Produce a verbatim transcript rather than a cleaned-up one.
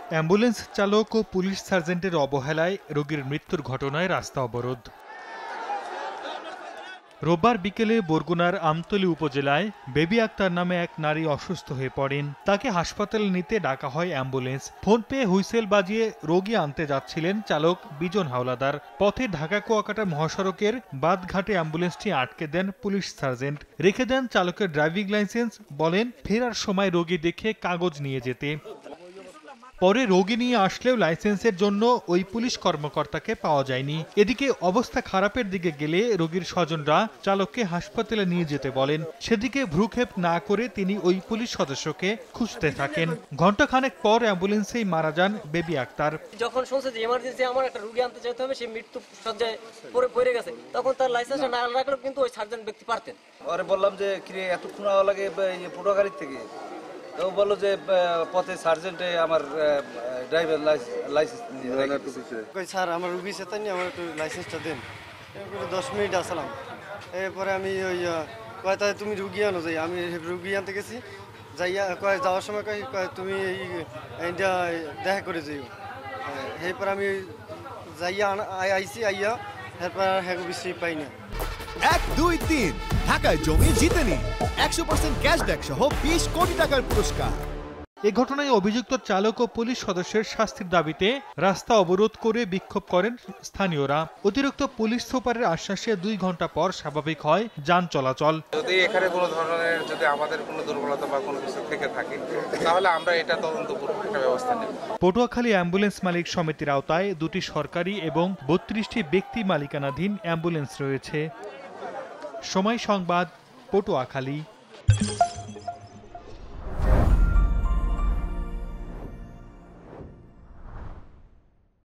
Ambulance চালক ও police সার্জেন্টের অবহেলায় রোগীর মৃত্যুর ঘটনায় রাস্তা অবরোধ। রোববার বিকেলে বরগুনার আমতলী উপজেলায় বেবি আক্তার নামে এক নারী অসুস্থ হয়ে পড়েন। তাকে হাসপাতালে নিতে ডাকা হয় অ্যাম্বুলেন্স। ফোন পেয়ে হুইসেল বাজিয়ে রোগী আনতে যাচ্ছিলেন চালক বিজন হাওলাদার। পথে ঢাকা কুয়াকাটা মহাসড়কের বাদঘাটে অ্যাম্বুলেন্সটি আটকে দেন পুলিশ সার্জেন্ট। রেখে দেন চালকের ড্রাইভিং লাইসেন্স, বলেন ফেরার সময় রোগী দেখে কাগজ নিয়ে যেতে। পরে রোগী নিয়ে আসলেও লাইসেন্সের জন্য ওই পুলিশ কর্মকর্তাকে পাওয়া যায়নি। এদিকে অবস্থা খারাপের দিকে গেলে রোগীর স্বজনরা চালককে হাসপাতালে নিয়ে যেতে বলেন। সেদিকে ভ্রুক্ষেপ না করে তিনি ওই পুলিশ সদস্যকে খুঁজতে থাকেন। ঘণ্টাখানেক পর অ্যাম্বুলেন্সেই মারা যান বেবি আক্তার। যখন শুনছে যে ইমার্জেন্সি আমার একটা রোগী আনতে যেতে হবে, সে মৃত্যু সজ্জায় পড়ে পড়ে গেছে, তখন তার লাইসেন্সটা না রাখলেও কিন্তু ওই সার্জন ব্যক্তি পারতেন। আরে বললাম যে কি এতক্ষণ লাগে পটুয়াখালী থেকে, তো বললো যে পথে সার্জেন্টে আমার ড্রাইভার লাইসেন্স নিয়ে স্যার আমার রুগী সাথে নিয়ে আমার একটু লাইসেন্সটা দেন। দশ মিনিট আসলাম, এরপরে আমি ওই কয় তাহলে তুমি রুগী আনো যাই। আমি রুগী আনতে গেছি, যাইয়া কয় যাওয়ার সময় কয় কয় তুমি এই দেখা করে যাইও। এরপর আমি যাইয়া আইসি আইয়া এরপর হ্যাঁ বেশি পাই না। এক দুই তিন ঢাকায় জমি জিতে নিন একশো পার্সেন্ট ক্যাশব্যাক সহ বিশ কোটি টাকার পুরস্কার। এ ঘটনায় অভিযুক্ত চালক ও পুলিশ সদস্যের শাস্তির দাবিতে রাস্তা অবরোধ করে বিক্ষোভ করেন স্থানীয়রা। অতিরিক্ত পুলিশ সুপারের আশ্বাসে দুই ঘন্টা পর স্বাভাবিক হয় যান চলাচল। যদি এখানে কোনো ধরনের যদি আমাদের কোনো দুর্বলতা বা কোনো কিছু থেকে থাকে, তাহলে আমরা এটা তদন্তপূর্বক একটা ব্যবস্থা নেব। পটুয়াখালী অ্যাম্বুলেন্স মালিক সমিতির আওতায় দুটি সরকারি এবং বত্রিশটি ব্যক্তি মালিকানাধীন অ্যাম্বুলেন্স রয়েছে। সময় সংবাদ, পটুয়াখালী।